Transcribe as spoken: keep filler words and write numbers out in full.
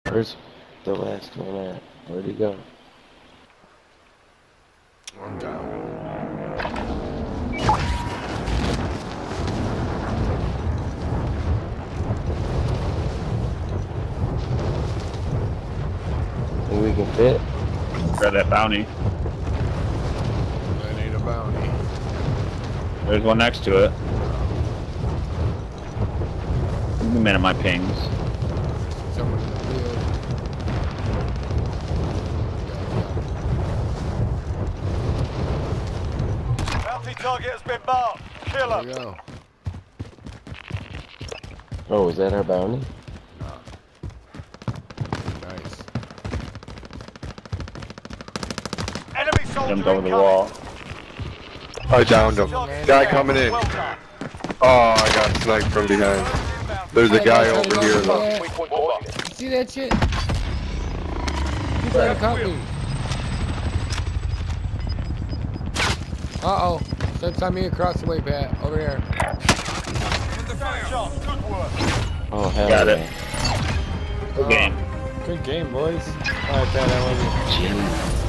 Where's the last one at? Where'd he go? I'm down. Think we can fit? Grab that bounty. That ain't a bounty. There's one next to it. Give me a minute, my pings. Someone in the field. Bounty target has been marked. Kill There him. we go. Oh, is that our bounty? Nice. Enemy soldier Jumped over the incoming. wall. I downed him. Target Guy down. coming in. Well done. Oh, I got sniped from behind. There's a guy over here though. You see that shit? He's trying to cut me. Uh oh. Send on me across the way, Pat. Over here. Shot. Good work. Oh, hell Got yeah. it. Good game. Good game, boys. Alright, Pat, I love you. Gee.